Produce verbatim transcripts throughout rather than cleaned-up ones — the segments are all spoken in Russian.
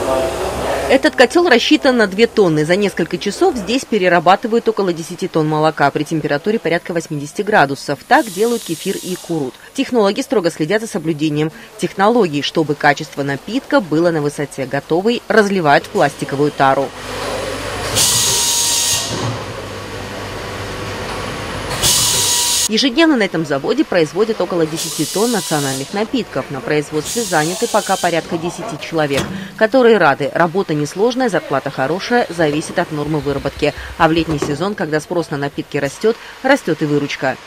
Этот котел рассчитан на две тонны. За несколько часов здесь перерабатывают около десяти тонн молока при температуре порядка восьмидесяти градусов. Так делают кефир и курут. Технологи строго следят за соблюдением технологий, чтобы качество напитка было на высоте. Готовый разливают в пластиковую тару. Ежедневно на этом заводе производят около десяти тонн национальных напитков. На производстве заняты пока порядка десяти человек, которые рады. Работа несложная, зарплата хорошая, зависит от нормы выработки. А в летний сезон, когда спрос на напитки растет, растет и выручка.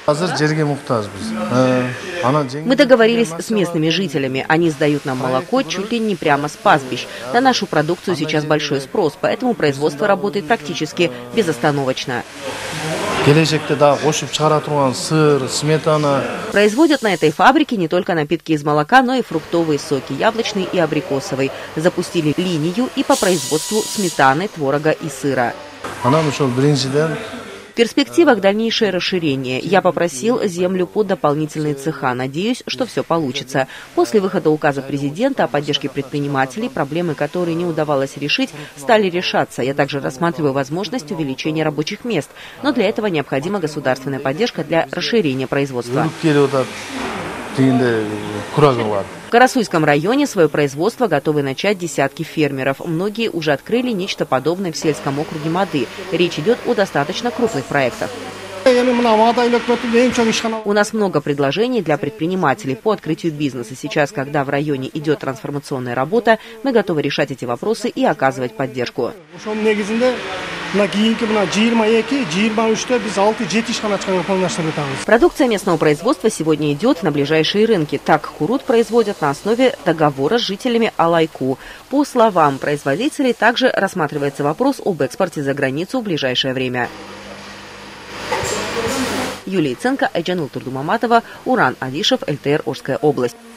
Мы договорились с местными жителями. Они сдают нам молоко чуть ли не прямо с пастбищ. На нашу продукцию сейчас большой спрос, поэтому производство работает практически безостановочно. Производят на этой фабрике не только напитки из молока, но и фруктовые соки, яблочный и абрикосовый. Запустили линию и по производству сметаны, творога и сыра. В перспективах дальнейшее расширение. Я попросил землю под дополнительные цеха. Надеюсь, что все получится. После выхода указа президента о поддержке предпринимателей, проблемы, которые не удавалось решить, стали решаться. Я также рассматриваю возможность увеличения рабочих мест. Но для этого необходима государственная поддержка для расширения производства. В Карасуйском районе свое производство готовы начать десятки фермеров. Многие уже открыли нечто подобное в сельском округе Мады. Речь идет о достаточно крупных проектах. У нас много предложений для предпринимателей по открытию бизнеса. Сейчас, когда в районе идет трансформационная работа, мы готовы решать эти вопросы и оказывать поддержку. Продукция местного производства сегодня идет на ближайшие рынки. Так, курут производят на основе договора с жителями Алайку. По словам производителей, также рассматривается вопрос об экспорте за границу в ближайшее время. Юлия Ценко, Айджанул Турдумаматова, Уран Адишев, эл тэ эр Орская область.